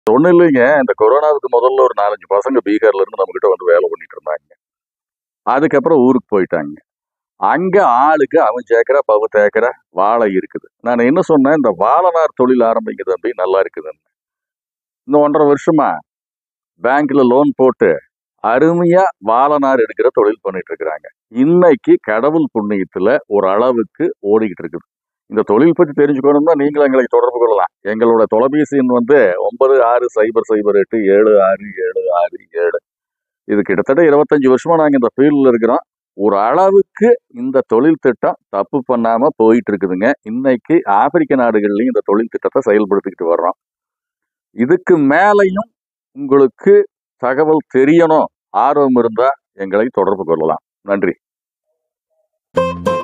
ஒன்றும் இல்லைங்க. இந்த கொரோனாவுக்கு முதல்ல ஒரு 4, 5 பசங்க பீகார்ல இருந்து நம்மகிட்ட வந்து வேலை பண்ணிட்டு இருந்தாங்க. அதுக்கப்புறம் ஊருக்கு போயிட்டாங்க. அங்க ஆளுக்கு அவன் சேக்கரா, பவு தேக்கரா வாழை இருக்குது. நான் என்ன சொன்னேன், இந்த வாழைநார் தொழில் ஆரம்பிங்க தம்பி, நல்லா இருக்குதுன்னு. இந்த 1½ வருஷமா பேங்க்ல லோன் போட்டு அருமையா வாழைநார் எடுக்கிற தொழில் பண்ணிட்டு இருக்கிறாங்க. இன்னைக்கு கடவுள் புண்ணியத்துல ஒரு அளவுக்கு ஓடிக்கிட்டு இருக்குது. இந்த தொழில் பத்தி தெரிஞ்சுக்கணும்னா நீங்களும் எங்களை தொடர்பு கொள்ளலாம். எங்களோட தொலைபேசி எண் வந்து 9600876767. இது கிட்டத்தட்ட 25 வருஷமா நாங்க இந்த ஃபீல்ட்ல இருக்கிறோம். ஒரு அளவுக்கு இந்த தொழில் திட்டம் தப்பு பண்ணாம போயிட்டு இருக்குதுங்க. இன்னைக்கு ஆப்பிரிக்க நாடுகள்லயும் இந்த தொழில் திட்டத்தை செயல்படுத்திக்கிட்டு வர்றோம். இதுக்கு மேலையும் உங்களுக்கு தகவல் தெரியணும், ஆர்வம் இருந்தா எங்களை தொடர்பு கொள்ளலாம். நன்றி.